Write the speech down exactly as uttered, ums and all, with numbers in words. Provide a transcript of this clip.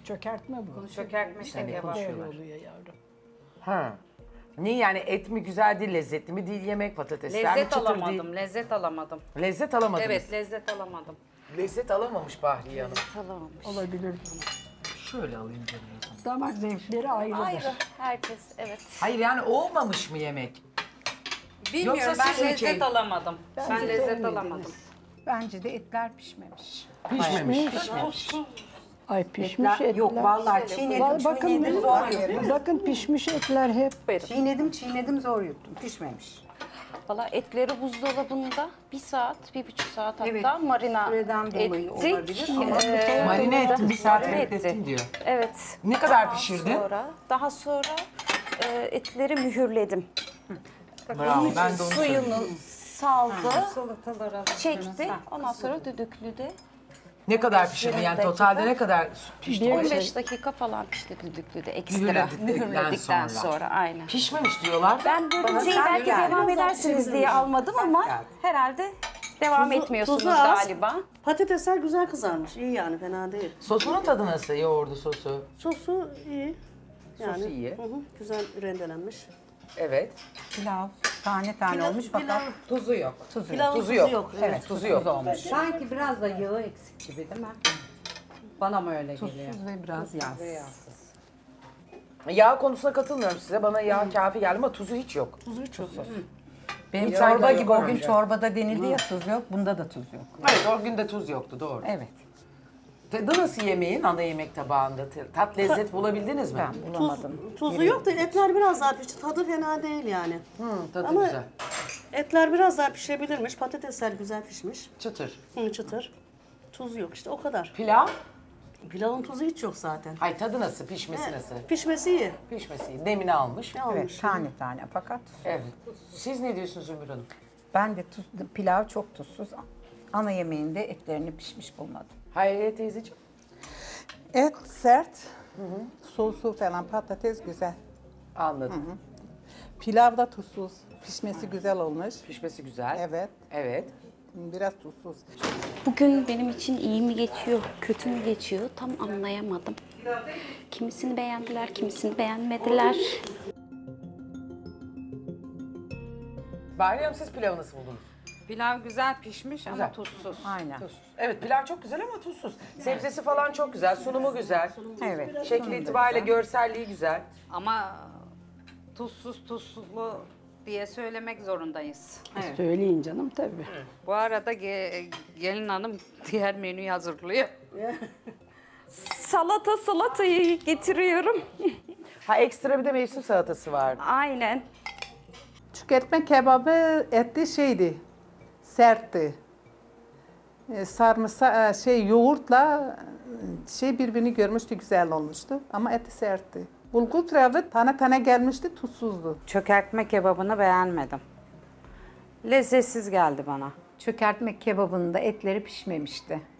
Çökertme bu. Çökertme işte kebap. Böyle oluyor yavrum. Ha. Niye yani et mi güzel değil, lezzetli mi değil yemek, patatesler mi Lezzet çıtır alamadım, değil? lezzet alamadım. Lezzet alamadınız. Evet, lezzet alamadım. Lezzet alamamış Bahriye Hanım. Alamamış. Olabilir. Şöyle alayım canım. Damak zevkleri ayrıdır. Ayrı, herkes, evet. Hayır yani olmamış mı yemek? Bilmiyorum, Yoksa ben sizin lezzet şey- alamadım. Bence ben lezzet sevmediniz. alamadım. Bence de etler pişmemiş. Pişmemiş. Ay pişmiş etler. Yok vallahi çiğnedim, Vallahi bakın, çiğnedim zor yuttum. bakın pişmiş etler hep. Çiğnedim, çiğnedim zor yuttum. Pişmemiş. Valla etleri buzdolabında bir saat, bir buçuk saat hatta Evet, marina süreden dolayı ettik. olabilir ama Ee, Marine ettim, bir saat marine beklettim etti. diyor. Evet. Ne kadar Daha pişirdin? Sonra, daha sonra e, etleri mühürledim. Bravo, ben de onu söyleyeyim. Suyunu saldı, Salatalara çekti. Ondan sonra düdüklüde. Ne kadar pişirdin yani dakika. totalde ne kadar pişti? on beş dakika falan pişti düdüklüde ekstra. Mühürledikten Mühürledikten sonra. sonra. aynen. Pişmemiş diyorlar. Ben dördüncüyü sert belki geldi. devam edersiniz diye almadım ama geldi. herhalde devam Tuzu- etmiyorsunuz tuzu az. galiba. Patatesler güzel kızarmış. İyi yani, fena değil. Sosunun tadı nasıl? Yoğurdu sosu. Sosu iyi. Yani, Sosu iyi. Hı hı, güzel rendelenmiş. Evet. Pilav tane tane olmuş fakat tuzu yok. tuzu yok. Pilavın Tuzu yok. Evet, Tuzu yok. olmuş. Sanki biraz da yağı eksik gibi değil mi? Bana mı öyle geliyor? Tuzsuz ve biraz yağsız. Yağsız. Yağ konusuna katılmıyorum size. Bana yağ kafi geldi ama tuzu hiç yok. Tuzu hiç yok. Benim Yağ çorba yok gibi o gün bence. çorbada denildi ya tuz yok, bunda da tuz yok. Evet, o gün de tuz yoktu, doğru. Evet, Tadı nasıl yemeğin ana yemek tabağında? Tat lezzet bulabildiniz mi? ben bulamadım. Tuzu yok da etler biraz daha pişti. Tadı fena değil yani. Hı, tadı Ama- güzel. Etler biraz daha pişebilirmiş. Patatesler güzel pişmiş. Çıtır. Hı, çıtır. Tuzu yok işte, o kadar. Pilav? Pilavın tuzu hiç yok zaten. Ay tadı nasıl? Pişmesi Evet, nasıl? Pişmesi iyi. Pişmesi iyi. Demini almış. Ne olmuş? Evet, tane tane fakat Evet. Siz ne diyorsunuz Zümrüt Hanım? ben de tuz, pilav çok tuzsuz. Ana yemeğinde etlerini pişmiş bulmadım. Hayriye teyzeciğim. Et sert, sosu falan patates güzel. Anladım. Pilav da tuzsuz, pişmesi güzel olmuş. Pişmesi güzel. Evet, Evet. biraz tuzsuz. Bugün benim için iyi mi geçiyor, kötü mü geçiyor tam anlayamadım. Kimisini beğendiler, kimisini beğenmediler. Bahriye Hanım siz pilavı nasıl buldunuz? Pilav güzel pişmiş Güzel. ama tuzsuz. Aynen. Tuzsuz. Evet pilav çok güzel ama tuzsuz. Sebzesi falan çok güzel, sunumu güzel. Evet. Şekli itibariyle görselliği güzel. Ama tuzsuz tuzlu diye söylemek zorundayız. Söyleyin canım tabii. Bu arada ge- gelin hanım diğer menüyü hazırlıyor. Salata salatayı getiriyorum. Ha ekstra bir de mevsim salatası var. Aynen. Tüketme kebabı etli şeydi, sertti. E, sarımsa e, şey yoğurtla e, şey birbirini görmüştü, güzel olmuştu ama eti sertti. Bulgur pilavı tane tane gelmişti, tuzsuzdu. Çökertme kebabını beğenmedim. Lezzetsiz geldi bana. Çökertme kebabında etleri pişmemişti.